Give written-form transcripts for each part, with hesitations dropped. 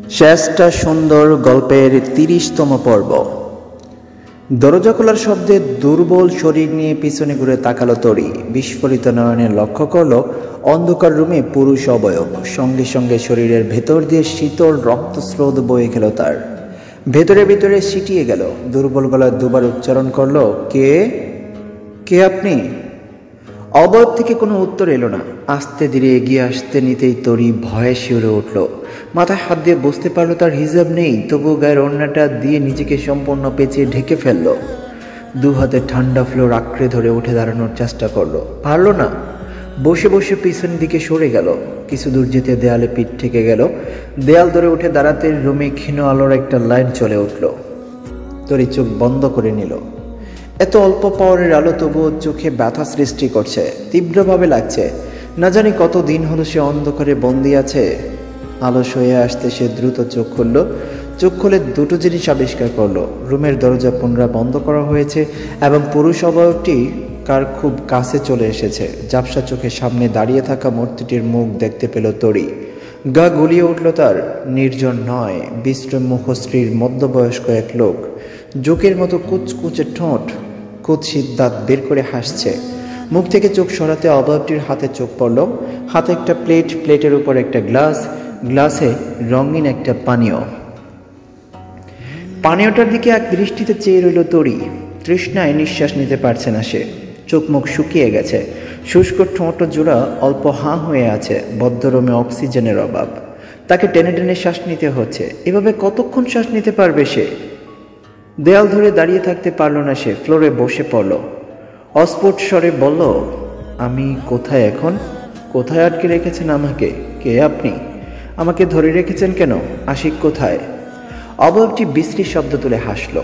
শেষটা সুন্দর গল্পের ৩০তম পর্ব। দরজা খোলার শব্দে দুর্বল শরীর নিয়ে পিছনে ঘুরে তাকালো তরি। বিস্ফোরিত নয়নে লক্ষ্য করল অন্ধকার রুমে পুরুষ অবয়ব। সঙ্গে সঙ্গে শরীরের ভেতর দিয়ে শীতল রক্তস্রোত বয়ে গেল তার। ভেতরে ভেতরে সিটিয়ে গেল। দুর্বল গলায় দুবার উচ্চারণ করল, কে কে আপনি? অবয়ব থেকে কোনো উত্তর এলো না। আস্তে ধীরে এগিয়ে আসতে নিতেই তরি ভয়ে শিউরে উঠল। মাথায় হাত দিয়ে বুঝতে পারলো তার হিজাব নেই, তবুও গায়ের ওড়নাটা দিয়ে নিজেকে সম্পূর্ণ পেঁচিয়ে ঢেকে ফেলল। দু হাতে ঠান্ডা ফ্লোর আঁকড়ে ধরে উঠে দাঁড়ানোর চেষ্টা করলো, পারল না। বসে বসে পিছনের দিকে সরে গেল। কিছু দূর যেতে দেয়ালে পিঠ ঠেকে গেল। দেয়াল ধরে উঠে দাঁড়াতে রুমে ক্ষীণ আলোর একটা লাইন চলে উঠল। তরি চোখ বন্ধ করে নিল। এত অল্প পাওয়ারের আলো তবুও চোখে ব্যথা সৃষ্টি করছে, তীব্রভাবে লাগছে। না জানি কত দিন হলো সে অন্ধকারে বন্দি আছে। আলো সয়ে আসতে সে দ্রুত চোখ খুলল। চোখ খুলে দুটো জিনিস আবিষ্কার করলো। রুমের দরজা পুনরায় বন্ধ করা হয়েছে এবং পুরুষ অবয়বটি কার খুব কাছে চলে এসেছে। ঝাপসা চোখের সামনে দাঁড়িয়ে থাকা মূর্তিটির মুখ দেখতে পেল তরি। গা গুলিয়ে উঠল তার। নির্জন নয়, বিশ্রম মুখশ্রীর মধ্যবয়স্ক এক লোক। জোকের মতো কুচকুচে ঠোঁট, কুৎসিত দাঁত বের করে হাসছে। মুখ থেকে চোখ সরাতে অবয়বটির হাতে চোখ পড়ল। হাতে একটা প্লেট, প্লেটের উপর একটা গ্লাস, গ্লাসে রঙিন একটা পানীয়। পানীয়টার দিকে এক দৃষ্টিতে চেয়ে রইল তরি। তৃষ্ণায় নিঃশ্বাস নিতে পারছে না সে। চোখ মুখ শুকিয়ে গেছে। শুষ্ক ঠোঁট জোড়া অল্প হাঁ হয়ে আছে। বদ্ধরমে অক্সিজেনের অভাব। তাকে টেনে টেনে শ্বাস নিতে হচ্ছে। এভাবে কতক্ষণ শ্বাস নিতে পারবে সে? দেয়াল ধরে দাঁড়িয়ে থাকতে পারল না সে। ফ্লোরে বসে পড়ল। অস্ফুট স্বরে বলল, আমি কোথায় এখন? কোথায় আটকে রেখেছেন আমাকে? কে আপনি? আমাকে ধরে রেখেছেন কেন? আশিক কোথায়? অবয়বটি বিশ্রী শব্দ তুলে হাসল।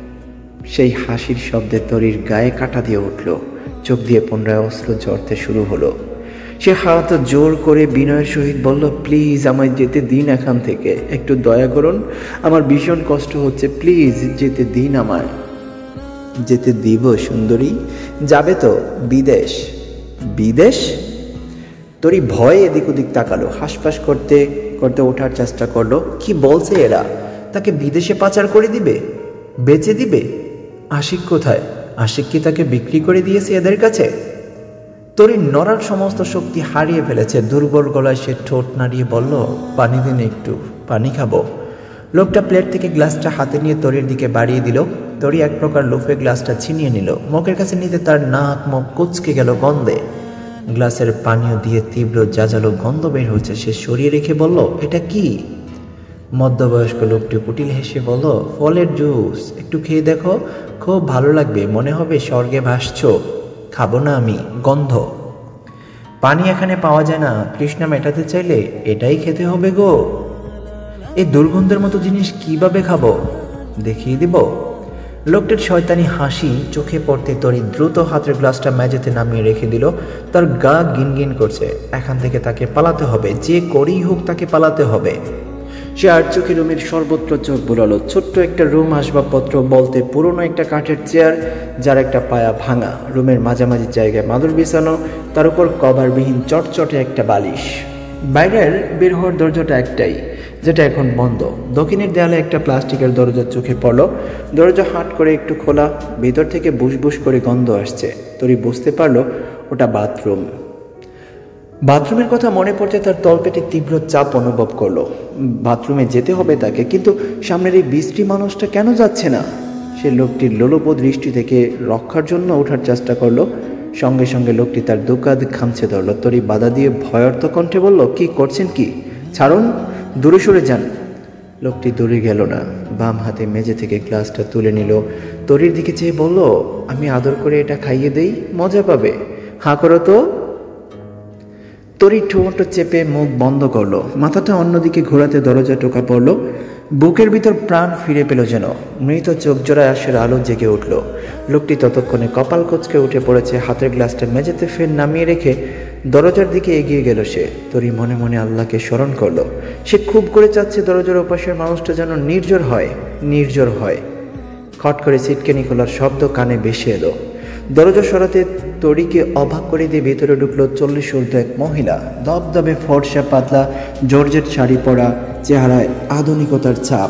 সেই হাসির শব্দে তরির গায়ে কাঁটা দিয়ে উঠল। চোখ দিয়ে পুনরায় অশ্রু ঝরতে শুরু হলো। সে হাত জোর করে বিনয়ের সহিত বলল, প্লিজ আমায় যেতে দিন এখান থেকে। একটু দয়া করুন, আমার ভীষণ কষ্ট হচ্ছে, প্লিজ যেতে দিন আমায়। যেতে দিব সুন্দরী? যাবে তো? বিদেশ? বিদেশ? তরি ভয়ে এদিক ওদিক তাকালো। হাসফাস করতে করতে ওঠার চেষ্টা করলো। কি বলছে এরা? তাকে বিদেশে পাচার করে দিবে? বেচে দিবে? আশিক কোথায়? আশিক কি তাকে বিক্রি করে দিয়েছে এদের কাছে? তরি নড়ার সমস্ত শক্তি হারিয়ে ফেলেছে। দুর্বল গলায় সে ঠোঁট নাড়িয়ে বলল, পানি দিন একটু, পানি খাবো। লোকটা প্লেট থেকে গ্লাসটা হাতে নিয়ে তরির দিকে বাড়িয়ে দিল। তরি এক প্রকার লোভে গ্লাসটা ছিনিয়ে নিল। মুখের কাছে নিতে তার নাক মুখ কুঁচকে গেল গন্ধে। গ্লাসের পানীয় দিয়ে তীব্র জাজালো গন্ধ বের হচ্ছে। সে সরিয়ে রেখে বলল, এটা কি? মধ্যবয়স্ক লোকটি কুটিল হেসে বলল, ফলের জুস, একটু খেয়ে দেখো, খুব ভালো লাগবে, মনে হবে স্বর্গে ভাসছ। খাবো না আমি, গন্ধ। পানি এখানে পাওয়া যায় না, তৃষ্ণা মেটাতে চাইলে এটাই খেতে হবে গো। এই দুর্গন্ধের মতো জিনিস কিভাবে খাবো? দেখিয়ে দিব। লোকটির শয়তানি হাসি চোখে পড়তে তরি দ্রুত হাতের গ্লাসটা মেঝেতে নামিয়ে রেখে দিল। তার গা গিনগিন করছে। এখান থেকে তাকে পালাতে হবে, যে করেই হোক তাকে পালাতে হবে। সে আর চোখে রুমের সর্বত্র চোখ বুলালো। ছোট্ট একটা রুম, আসবাবপত্র বলতে পুরনো একটা কাঠের চেয়ার, যার একটা পায়া ভাঙা। রুমের মাঝামাঝি জায়গায় মাদুর বিছানো, তার উপর কভারবিহীন চটচটে একটা বালিশ। বাইরের বের হওয়ার দরজাটা একটাই, যেটা এখন বন্ধ। দক্ষিণের দেয়ালে একটা প্লাস্টিকের দরজা চোখে পড়ল। দরজা হাট করে একটু খোলা। ভেতর থেকে বুসবুস করে গন্ধ আসছে। তরি বুঝতে পারলো ওটা বাথরুম। বাথরুমের কথা মনে পড়তে তার তলপেটে তীব্র চাপ অনুভব করলো। বাথরুমে যেতে হবে তাকে, কিন্তু সামনের এই বিশ্রী মানুষটা কেন যাচ্ছে না? সে লোকটির লোলুপ দৃষ্টি থেকে রক্ষার জন্য ওঠার চেষ্টা করলো। সঙ্গে সঙ্গে লোকটি তার দুকাদ খামছে ধরল। তরি বাধা দিয়ে ভয়ার্থ কণ্ঠে বলল, কি করছেন কি? ছাড়ুন, দূরে সরে যান। লোকটি দূরে গেল না। বাম হাতে মেঝে থেকে গ্লাসটা তুলে নিল। তরির দিকে চেয়ে বলল, আমি আদর করে এটা খাইয়ে দেই, মজা পাবে। হাঁ করো তো। তরি ঠোঁট চেপে মুখ বন্ধ করলো। মাথাটা অন্যদিকে ঘোরাতে দরজা টোকা পড়ল। বুকের ভিতর প্রাণ ফিরে পেল যেন। মৃত চোখ জোড়ায় আসার আলো জেগে উঠল। লোকটি ততক্ষণে কপাল কোঁচকে উঠে পড়েছে। হাতের গ্লাসটা মেঝেতে ফের নামিয়ে রেখে দরজার দিকে এগিয়ে গেল সে। তরি মনে মনে আল্লাহকে স্মরণ করল। সে খুব করে চাচ্ছে দরজার ওপাশের মানুষটা যেন নির্জর হয়, নির্জর হয়। খট করে সিটকেনি খোলার শব্দ কানে ভেসে এলো। দরজা সরাতে তরিকে অবাক করে দিয়ে ভেতরে ঢুকলো 40 ঊর্ধ্ব এক মহিলা। দবদবে ফর্সা, পাতলা জর্জেট শাড়ি পরা, চেহারায় আধুনিকতার ছাপ,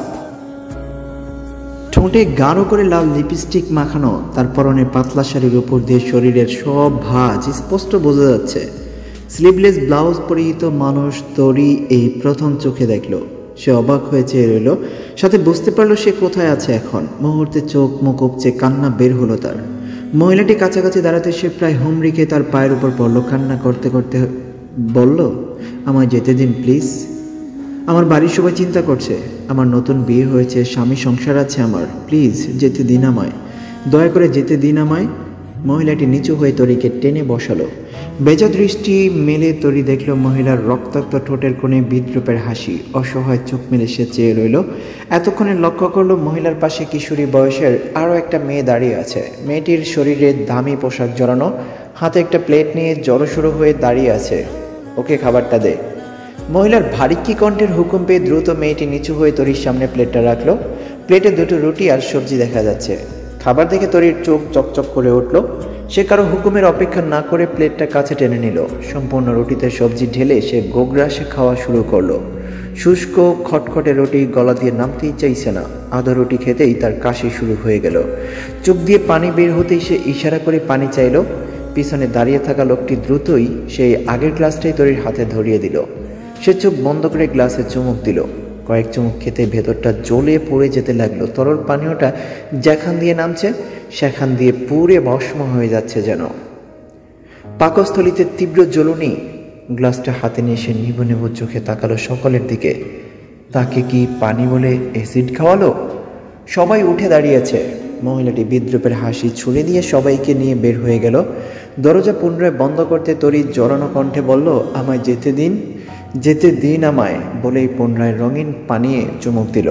ঠোঁটে গাঢ় করে লাল লিপস্টিক মাখানো। তার পরনে পাতলা শাড়ির উপর দিয়ে শরীরের সব ভাঁজ স্পষ্ট বোঝা যাচ্ছে। স্লিভলেস ব্লাউজ পরিহিত মানুষ তরি এই প্রথম চোখে দেখলো। সে অবাক হয়ে চেয়ে রইল, সাথে বুঝতে পারলো সে কোথায় আছে এখন। মুহূর্তে চোখ মুখ উপচে কান্না বের হলো তার। মহিলাটি কাছাকাছি দাঁড়াতে সে প্রায় হুমড়ি খেয়ে তার পায়ের উপর পড়ল। কান্না করতে করতে বলল, আমায় যেতে দিন প্লিজ। আমার বাড়ির সবাই চিন্তা করছে, আমার নতুন বিয়ে হয়েছে, স্বামী সংসার আছে আমার, প্লিজ যেতে দিন আমায়, দয়া করে যেতে দিন আমায়। মহিলাটি নিচু হয়ে তরিকে টেনে বসালো। বেজা দৃষ্টি মেলে তরি দেখল মহিলার রক্তাক্ত ঠোঁটের কোণে বিদ্রুপের হাসি। অসহায় চোখ মেলে সে চেয়ে রইল। এতক্ষণে লক্ষ্য করলো মহিলার পাশে কিশোরী বয়সের আরও একটা মেয়ে দাঁড়িয়ে আছে। মেয়েটির শরীরে দামি পোশাক জড়ানো, হাতে একটা প্লেট নিয়ে জড়সড়ো হয়ে দাঁড়িয়ে আছে। ওকে খাবারটা দে। মহিলার ভারিক্কি কণ্ঠের হুকুম পেয়ে দ্রুত মেয়েটি নিচু হয়ে তরির সামনে প্লেটটা রাখলো। প্লেটে দুটো রুটি আর সবজি দেখা যাচ্ছে। খাবার দেখে তরির চোখ চকচক করে উঠল। সে কারো হুকুমের অপেক্ষা না করে প্লেটটা কাছে টেনে নিল। সম্পূর্ণ রুটিতে সবজি ঢেলে সে গোগ্রাসে খাওয়া শুরু করলো। শুষ্ক খটখটে রুটি গলা দিয়ে নামতেই চাইছে না। আধা রুটি খেতেই তার কাশি শুরু হয়ে গেল। চোখ দিয়ে পানি বের হতেই সে ইশারা করে পানি চাইল। পিছনে দাঁড়িয়ে থাকা লোকটি দ্রুতই সেই আগের গ্লাসটাই তরির হাতে ধরিয়ে দিল। সে চোখ বন্ধ করে গ্লাসে চুমুক দিল। কয়েক চুমুক খেতে ভেতরটা জ্বলে পড়ে যেতে লাগলো। তরল পানীয়টা যেখান দিয়ে নামছে সেখান দিয়ে পুড়ে ভস্ম হয়ে যাচ্ছে যেন। পাকস্থলিতে তীব্র জ্বলুনি। গ্লাসটা হাতে নিয়ে সে নিভু নিভু চোখে তাকালো সকলের দিকে। তাকে কি পানি বলে অ্যাসিড খাওয়ালো? সবাই উঠে দাঁড়িয়েছে। মহিলাটি বিদ্রুপের হাসি ছুড়ে দিয়ে সবাইকে নিয়ে বের হয়ে গেল। দরজা পুনরায় বন্ধ করতে তরি জড়ানো কণ্ঠে বলল, আমায় যেতে দিন, যেতে দিন আমায়, বলেই পুনরায় রঙিন পানিয়ে চুমুক দিল।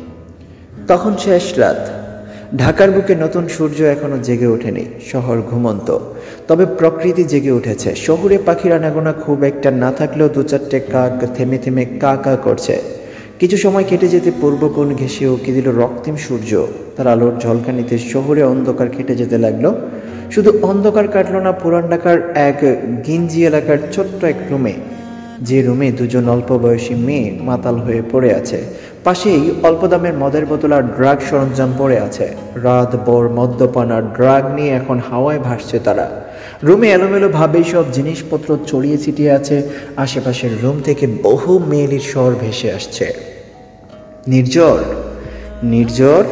তখন শেষ রাত। ঢাকার বুকে নতুন সূর্য এখনো জেগে ওঠেনি। শহর ঘুমন্ত, তবে প্রকৃতি জেগে উঠেছে। শহুরে পাখির আনাগোনা খুব একটা না থাকলেও দু চারটে কাক থেমে থেমে কা কা করছে। কিছু সময় কেটে যেতে পূর্বকোণ ঘেঁষে উঁকি দিল রক্তিম সূর্য। তার আলোর ঝলকানিতে শহুরে অন্ধকার কেটে যেতে লাগলো। শুধু অন্ধকার কাটল না, পুরান ঢাকার এক গিঞ্জি এলাকার ছোট্ট এক রুমে, যে রুমে দুজন অল্প বয়সী মেয়ে মাতাল হয়ে পড়ে আছে। পাশেই অল্প দামের মদের বোতল আর ড্রাগ সরঞ্জাম পড়ে আছে। রাত ভর মদ্যপান আর ড্রাগ নিয়ে এখন হাওয়ায় ভাসছে তারা। রুমে এলোমেলো ভাবে সব জিনিসপত্র ছড়িয়ে ছিটিয়ে আছে। আশেপাশের রুম থেকে বহু মেয়েলির স্বর ভেসে আসছে। নির্ঝর, নির্ঝর।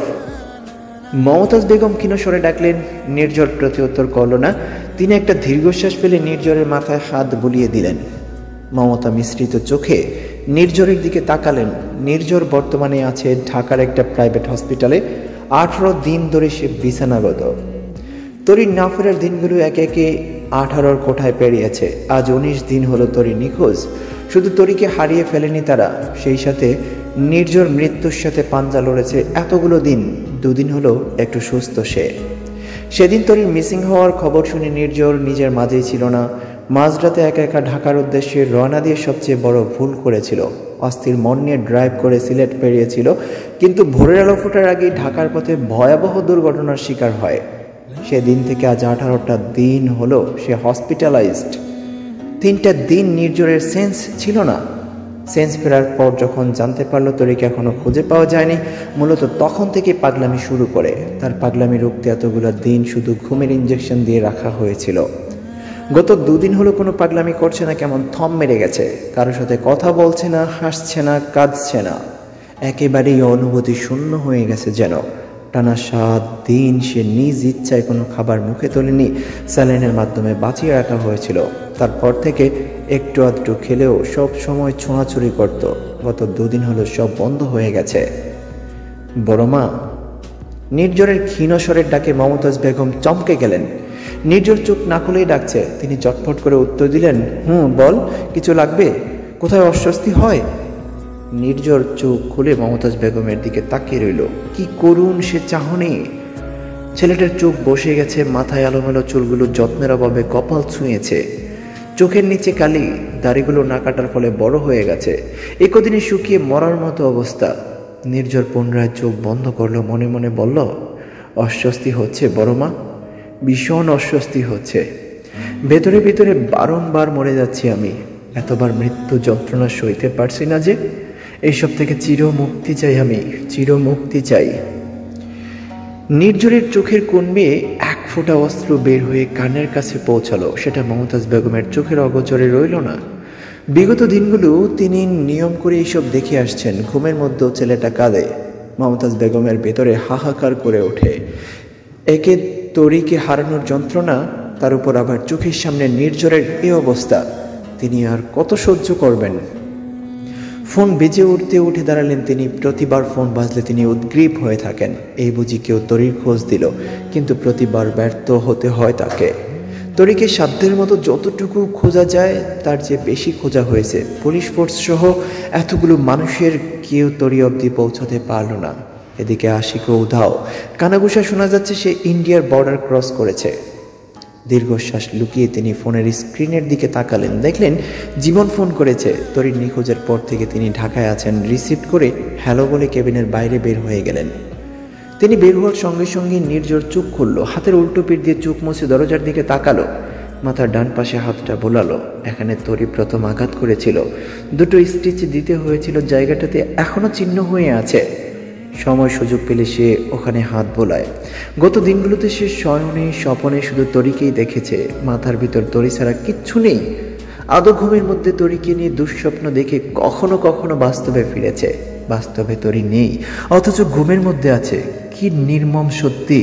মমতাজ বেগম ক্ষীণ স্বরে ডাকলেন। নির্ঝর প্রতি উত্তর করল না। তিনি একটা দীর্ঘশ্বাস ফেলে নির্ঝরের মাথায় হাত বুলিয়ে দিলেন। মমতা মিশ্রিত চোখে নির্ঝরের দিকে তাকালেন। নির্ঝর বর্তমানে আছে ঢাকার একটা প্রাইভেট হসপিটালে। 18 দিন ধরে সে বিছানাগত। তরির না ফেরার দিনগুলো একে একে 18-র কোঠায় পেরিয়েছে। আজ 19 দিন হলো তরি নিখোঁজ। শুধু তরিকে হারিয়ে ফেলেনি তারা, সেই সাথে নির্ঝর মৃত্যুর সাথে পাঞ্জা লড়েছে এতগুলো দিন। 2 দিন হলো একটু সুস্থ সে। সেদিন তরির মিসিং হওয়ার খবর শুনে নির্ঝর নিজের মাঝেই ছিল না। মাঝরাতে একা একা ঢাকার উদ্দেশ্যে রওনা দিয়ে সবচেয়ে বড় ভুল করেছিল। অস্থির মন নিয়ে ড্রাইভ করে সিলেট পেরিয়েছিল, কিন্তু ভোরের আলো ফোটার আগেই ঢাকার পথে ভয়াবহ দুর্ঘটনার শিকার হয়। সেদিন থেকে আজ 18টা দিন হলো সে হসপিটালাইজড। 3টা দিন নির্ঝরের সেন্স ছিল না। সেন্স ফেরার পর যখন জানতে পারলো তরিকে এখনো খুঁজে পাওয়া যায়নি, মূলত তখন থেকে পাগলামি শুরু করে। তার পাগলামি রুখতে এতগুলো দিন শুধু ঘুমের ইঞ্জেকশন দিয়ে রাখা হয়েছিল। গত 2 দিন হলো কোনো পাগলামি করছে না, কেমন থম মেরে গেছে। কারোর সাথে কথা বলছে না, হাসছে না, কাঁদছে না। একেবারেই অনুভূতি শূন্য হয়ে গেছে যেন। টানা 7 দিন সে নিজ ইচ্ছায় কোনো খাবার মুখে তোলেনি। স্যালাইনের মাধ্যমে বাঁচিয়ে রাখা হয়েছিল। তারপর থেকে একটু আধটু খেলেও সব সময় ছোঁয়াছুরি করত। গত 2 দিন হলো সব বন্ধ হয়ে গেছে। বড় মা। নির্ঝরের ক্ষীণ স্বরের ডাকে মমতাজ বেগম চমকে গেলেন। নির্ঝর চোখ না খুলেই ডাকছে। তিনি চটফট করে উত্তর দিলেন, বল, কিছু লাগবে? কোথায় অস্বস্তি হয়? নির্ঝর চোখ খুলে মমতাজ বেগমের দিকে তাকিয়ে রইল। কি করুন সে চাহনি। ছেলেটার চোখ বসে গেছে, মাথায় এলোমেলো চুলগুলো যত্নের অভাবে কপাল ছুঁয়েছে। চোখের নিচে কালি, দাড়িগুলো না কাটার ফলে বড় হয়ে গেছে। একদিনে শুকিয়ে মরার মতো অবস্থা। নির্ঝর পুনরায় চোখ বন্ধ করলো, মনে মনে বলল, অস্বস্তি হচ্ছে বড় মা? ভীষণ অস্বস্তি হচ্ছে। ভেতরে ভেতরে বারংবার মরে যাচ্ছি আমি। এতবার মৃত্যু যন্ত্রণা সইতে পারছি না যে। এইসব থেকে চিরমুক্তি চাই আমি, চিরমুক্তি চাই। নির্ঝরের চোখের কোণ বেয়ে এক ফোঁটা অস্ত্র বের হয়ে কানের কাছে পৌঁছালো। সেটা মমতাজ বেগমের চোখের অগোচরে রইল না। বিগত দিনগুলো তিনি নিয়ম করে এইসব দেখে আসছেন। ঘুমের মধ্যেও ছেলেটা কাঁদে। মমতাজ বেগমের ভেতরে হাহাকার করে ওঠে। একে তরিকে হারানোর যন্ত্রণা, তার উপর আবার চোখের সামনে নির্ঝরের এই অবস্থা। তিনি আর কত সহ্য করবেন? ফোন বেজে উঠতে উঠে দাঁড়ালেন তিনি। প্রতিবার ফোন বাজলে তিনি উদ্গ্রীব হয়ে থাকেন। এই বুঝি কেউ তরির খোঁজ দিল, কিন্তু প্রতিবার ব্যর্থ হতে হয় তাকে। তরিকে সাধ্যের মতো যতটুকু খোঁজা যায় তার চেয়ে বেশি খোঁজা হয়েছে। পুলিশ ফোর্স সহ এতগুলো মানুষের কেউ তরি অবধি পৌঁছাতে পারল না। এদিকে আশিকও উধাও। কানাঘুষা শোনা যাচ্ছে সে ইন্ডিয়ার বর্ডার ক্রস করেছে। দীর্ঘশ্বাস লুকিয়ে তিনি ফোনের স্ক্রিনের দিকে তাকালেন। দেখলেন জীবন ফোন করেছে। তরির নিখোঁজের পর থেকে তিনি ঢাকায় আছেন। রিসিভ করে হ্যালো বলে কেবিনের বাইরে বের হয়ে গেলেন। তিনি বের হওয়ার সঙ্গে সঙ্গে নির্ঝর চোখ খুলল। হাতের উল্টো পিঠ দিয়ে চোখ মুছে দরজার দিকে তাকালো। মাথার ডান পাশে হাতটা বোলালো। এখানে তরি প্রথম আঘাত করেছিল। দুটো স্টিচ দিতে হয়েছিল। জায়গাটাতে এখনো চিহ্ন হয়ে আছে। সময় সুযোগ পেলে সে ওখানে হাত বোলায়। গত দিনগুলোতে সে শয়নে স্বপনে শুধু তরিকেই দেখেছে। মাথার ভিতর তরি ছাড়া কিচ্ছু নেই। আদো ঘুমের মধ্যে তরিকে নিয়ে দুঃস্বপ্ন দেখে কখনো কখনো বাস্তবে ফিরেছে। বাস্তবে তরি নেই, অথচ ঘুমের মধ্যে আছে। কি নির্মম সত্যি।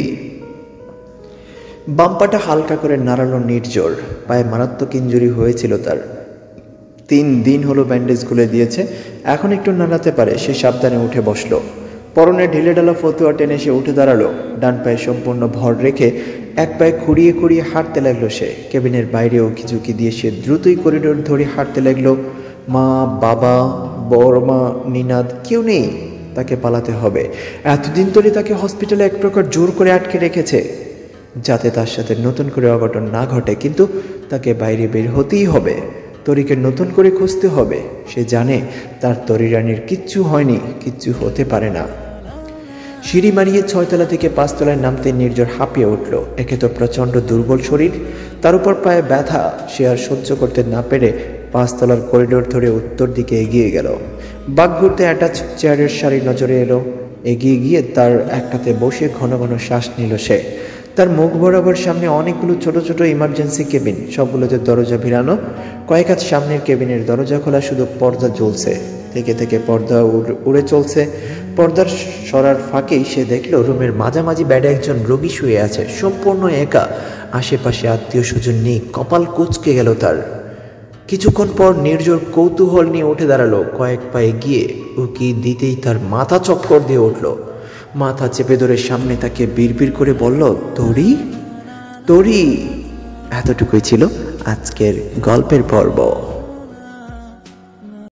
বাম্পাটা হালকা করে নাড়ালো নির্ঝর। পায়ে মারাত্মক ইনজুরি হয়েছিল তার। 3 দিন হলো ব্যান্ডেজ খুলে দিয়েছে। এখন একটু নাড়াতে পারে। সে সাবধানে উঠে বসলো। পরনে ঢিলে ঢালা ফতুয়া টেনে সে উঠে দাঁড়ালো। ডান পায়ে সম্পূর্ণ ভর রেখে এক পায়ে খুঁড়িয়ে খুঁড়িয়ে হাঁটতে লাগলো সে। কেবিনের বাইরে উকি ঝুঁকি দিয়ে সে দ্রুতই করিডোর ধরে হাঁটতে লাগলো। মা, বাবা, বড় মা, নিনাদ কেউ নেই। তাকে পালাতে হবে। এতদিন ধরে তাকে হসপিটালে এক প্রকার জোর করে আটকে রেখেছে, যাতে তার সাথে নতুন করে অঘটন না ঘটে। কিন্তু তাকে বাইরে বের হতেই হবে। তরিকে নতুন করে খুঁজতে হবে। সে জানে তার তরি রানীর কিচ্ছু হয়নি, কিচ্ছু হতে পারে না। সিঁড়ি মারিয়ে 6 তলা থেকে 5 তলায় নামতে নির্ঝর হাঁপিয়ে উঠল। একে তো প্রচণ্ড দুর্বল শরীর, তার উপর পায়ে ব্যথা। সে আর সহ্য করতে না পেরে 5 তলার করিডোর ধরে উত্তর দিকে এগিয়ে গেল। বাগ ঘুরতে অ্যাটাচ চেয়ারের সারি নজরে এলো। এগিয়ে গিয়ে তার একটাতে বসে ঘন ঘন শ্বাস নিল সে। তার মুখ বরাবর সামনে অনেকগুলো ছোট ছোট ইমার্জেন্সি কেবিন, সবগুলোতে দরজা ভিড়ানো। কয়েক হাত সামনের কেবিনের দরজা খোলা, শুধু পর্দা জ্বলছে। থেকে থেকে পর্দা উড়ে চলছে। পর্দার সরার ফাঁকেই সে দেখল রুমের মাঝামাঝি বেডে একজন রোগী শুয়ে আছে, সম্পূর্ণ একা। আশেপাশে আত্মীয় স্বজন নেই। কপাল কুঁচকে গেল তার। কিছুক্ষণ পর নির্ঝর কৌতূহল নিয়ে উঠে দাঁড়ালো। কয়েক পায়ে গিয়ে উকি দিতেই তার মাথা চক্কর দিয়ে উঠল। মাথা চেপে ধরে সামনে তাকে বিড়বিড় করে বলল, তরি, তরি। এতটুকুই ছিল আজকের গল্পের পর্ব।